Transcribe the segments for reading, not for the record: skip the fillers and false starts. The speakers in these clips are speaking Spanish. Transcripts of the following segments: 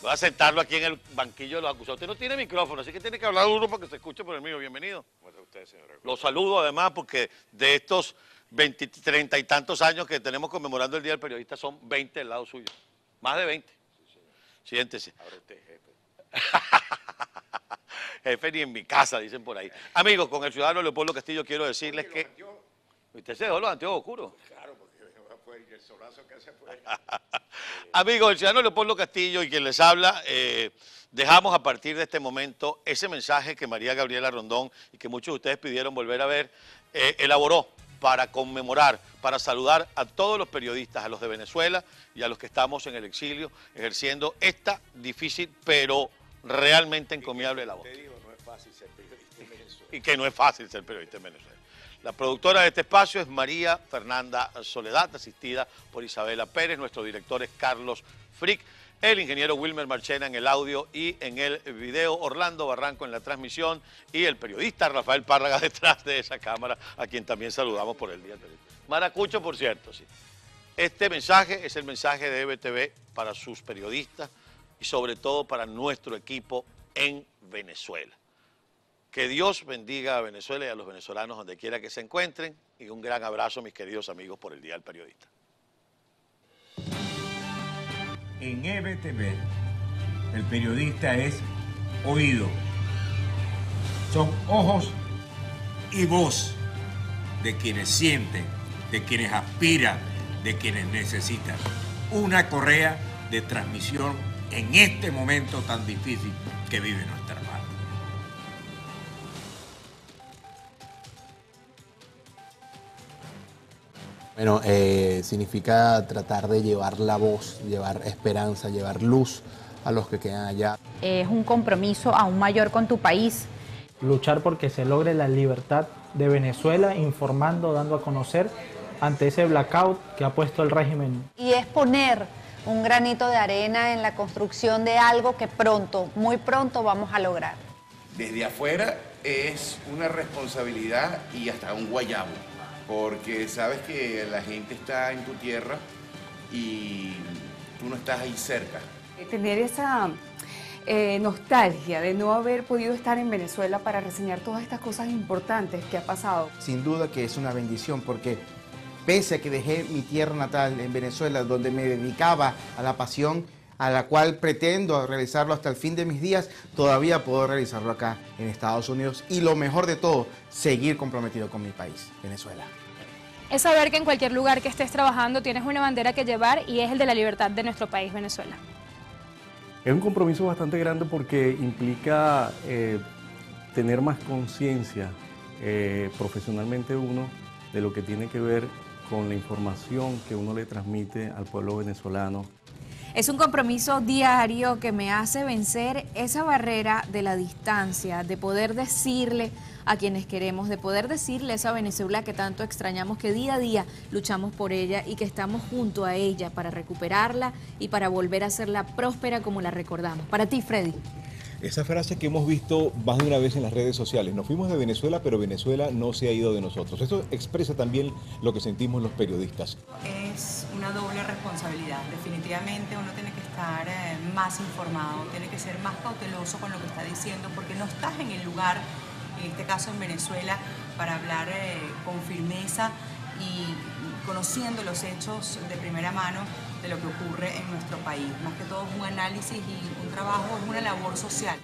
Voy a sentarlo aquí en el banquillo de los acusados. Usted no tiene micrófono, así que tiene que hablar duro para que se escuche por el mío. Bienvenido. ¿Cómo está usted, señora? Lo saludo además porque de estos 20, 30 y tantos años que tenemos conmemorando el Día del Periodista son 20 del lado suyo. Más de 20. Sí, señor. Siéntese. Ahora usted es jefe. Jefe ni en mi casa, dicen por ahí. Amigos, con el ciudadano Leopoldo Castillo quiero decirles que... ¿Usted se dejó los anteojos oscuros? Claro, porque fue el solazo que hace fue... Amigos, el ciudadano Leopoldo Castillo y quien les habla, dejamos a partir de este momento ese mensaje que María Gabriela Rondón y que muchos de ustedes pidieron volver a ver, elaboró para conmemorar, para saludar a todos los periodistas, a los de Venezuela y a los que estamos en el exilio, ejerciendo esta difícil pero realmente encomiable labor. Usted dijo, no es fácil ser periodista en Venezuela. Y que no es fácil ser periodista en Venezuela. La productora de este espacio es María Fernanda Soledad, asistida por Isabela Pérez. Nuestro director es Carlos Frick. El ingeniero Wilmer Marchena en el audio y en el video, Orlando Barranco en la transmisión y el periodista Rafael Párraga detrás de esa cámara, a quien también saludamos por el Día del Periodista. Maracucho, por cierto, sí. Este mensaje es el mensaje de EBTV para sus periodistas y sobre todo para nuestro equipo en Venezuela. Que Dios bendiga a Venezuela y a los venezolanos donde quiera que se encuentren y un gran abrazo, mis queridos amigos, por el Día del Periodista. En EBTV, el periodista es oído. Son ojos y voz de quienes sienten, de quienes aspiran, de quienes necesitan una correa de transmisión en este momento tan difícil que vive nuestra patria. Bueno, significa tratar de llevar la voz, llevar esperanza, llevar luz a los que quedan allá. Es un compromiso aún mayor con tu país. Luchar porque se logre la libertad de Venezuela, informando, dando a conocer ante ese blackout que ha puesto el régimen. Y es poner un granito de arena en la construcción de algo que pronto, muy pronto vamos a lograr. Desde afuera es una responsabilidad y hasta un guayabo, porque sabes que la gente está en tu tierra y tú no estás ahí cerca. Tener esa nostalgia de no haber podido estar en Venezuela para reseñar todas estas cosas importantes que ha pasado. Sin duda que es una bendición porque pese a que dejé mi tierra natal en Venezuela, donde me dedicaba a la pasión a la cual pretendo realizarlo hasta el fin de mis días, todavía puedo realizarlo acá en Estados Unidos y lo mejor de todo, seguir comprometido con mi país, Venezuela. Es saber que en cualquier lugar que estés trabajando tienes una bandera que llevar y es el de la libertad de nuestro país, Venezuela. Es un compromiso bastante grande porque implica tener más conciencia profesionalmente uno de lo que tiene que ver con la información que uno le transmite al pueblo venezolano. Es un compromiso diario que me hace vencer esa barrera de la distancia, de poder decirle a quienes queremos, de poder decirle a esa Venezuela que tanto extrañamos, que día a día luchamos por ella y que estamos junto a ella para recuperarla y para volver a hacerla próspera como la recordamos. Para ti, Freddy. Esa frase que hemos visto más de una vez en las redes sociales, nos fuimos de Venezuela, pero Venezuela no se ha ido de nosotros. Eso expresa también lo que sentimos los periodistas. Es una doble responsabilidad. Definitivamente uno tiene que estar más informado, tiene que ser más cauteloso con lo que está diciendo, porque no estás en el lugar, en este caso en Venezuela, para hablar con firmeza y conociendo los hechos de primera mano de lo que ocurre en nuestro país. Más que todo es un análisis y un trabajo, es una labor social.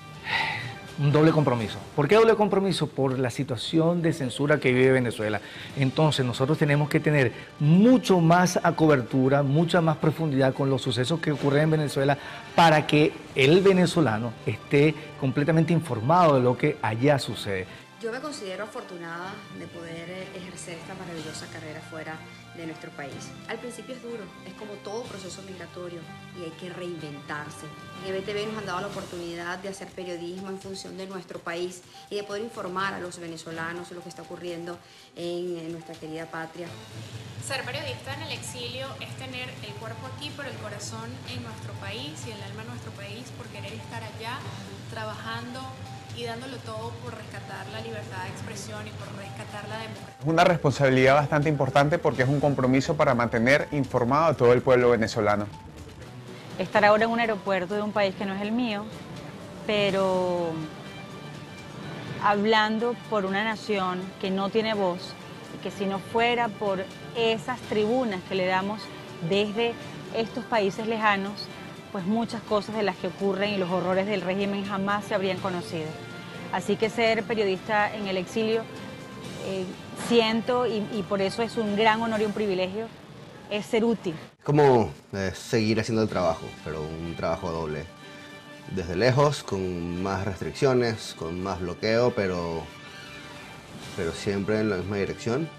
Un doble compromiso. ¿Por qué doble compromiso? Por la situación de censura que vive Venezuela. Entonces nosotros tenemos que tener mucho más cobertura, mucha más profundidad con los sucesos que ocurren en Venezuela para que el venezolano esté completamente informado de lo que allá sucede. Yo me considero afortunada de poder ejercer esta maravillosa carrera fuera de nuestro país. Al principio es duro, es como todo proceso migratorio y hay que reinventarse. En EBTV nos han dado la oportunidad de hacer periodismo en función de nuestro país y de poder informar a los venezolanos de lo que está ocurriendo en nuestra querida patria. Ser periodista en el exilio es tener el cuerpo aquí, pero el corazón en nuestro país y el alma en nuestro país por querer estar allá, trabajando y dándolo todo por rescatar la libertad de expresión y por rescatar la democracia. Es una responsabilidad bastante importante porque es un compromiso para mantener informado a todo el pueblo venezolano. estar ahora en un aeropuerto de un país que no es el mío, pero hablando por una nación que no tiene voz, y que si no fuera por esas tribunas que le damos desde estos países lejanos, pues muchas cosas de las que ocurren y los horrores del régimen jamás se habrían conocido. Así que ser periodista en el exilio, siento, y por eso es un gran honor y un privilegio, es ser útil. Como seguir haciendo el trabajo, pero un trabajo doble. Desde lejos, con más restricciones, con más bloqueo, pero siempre en la misma dirección.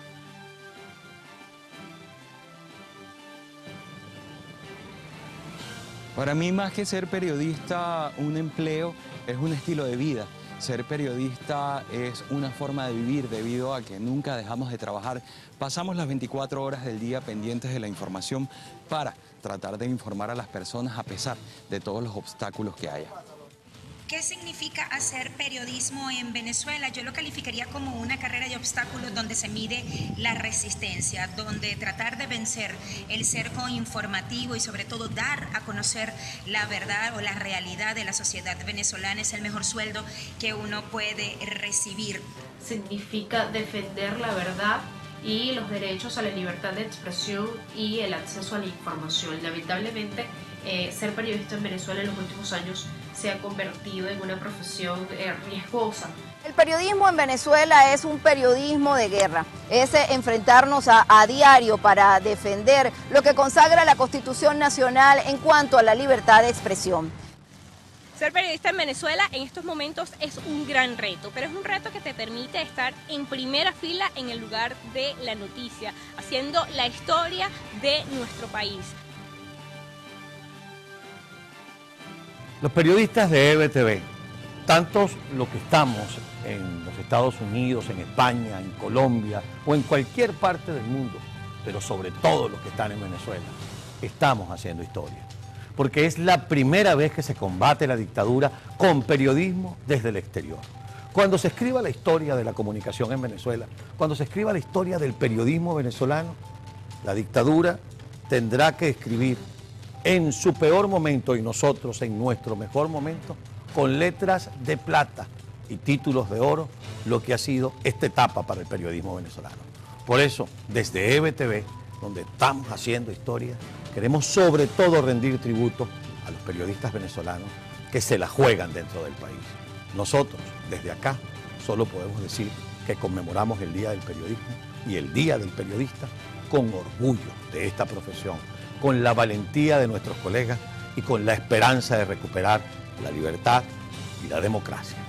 Para mí, más que ser periodista, un empleo es un estilo de vida. Ser periodista es una forma de vivir debido a que nunca dejamos de trabajar. Pasamos las 24 horas del día pendientes de la información para tratar de informar a las personas a pesar de todos los obstáculos que haya. ¿Qué significa hacer periodismo en Venezuela? Yo lo calificaría como una carrera de obstáculos donde se mide la resistencia, donde tratar de vencer el cerco informativo y sobre todo dar a conocer la verdad o la realidad de la sociedad venezolana es el mejor sueldo que uno puede recibir. Significa defender la verdad y los derechos a la libertad de expresión y el acceso a la información. Lamentablemente, ser periodista en Venezuela en los últimos años se ha convertido en una profesión riesgosa. El periodismo en Venezuela es un periodismo de guerra, es enfrentarnos a diario para defender lo que consagra la Constitución Nacional en cuanto a la libertad de expresión. Ser periodista en Venezuela en estos momentos es un gran reto, pero es un reto que te permite estar en primera fila en el lugar de la noticia, haciendo la historia de nuestro país. Los periodistas de EBTV, tantos los que estamos en los Estados Unidos, en España, en Colombia o en cualquier parte del mundo, pero sobre todo los que están en Venezuela, estamos haciendo historia. Porque es la primera vez que se combate la dictadura con periodismo desde el exterior. Cuando se escriba la historia de la comunicación en Venezuela, cuando se escriba la historia del periodismo venezolano, la dictadura tendrá que escribir en su peor momento y nosotros en nuestro mejor momento, con letras de plata y títulos de oro, lo que ha sido esta etapa para el periodismo venezolano. Por eso, desde EBTV, donde estamos haciendo historia, queremos sobre todo rendir tributo a los periodistas venezolanos que se la juegan dentro del país. Nosotros, desde acá, solo podemos decir que conmemoramos el Día del Periodismo y el Día del Periodista con orgullo de esta profesión, con la valentía de nuestros colegas y con la esperanza de recuperar la libertad y la democracia.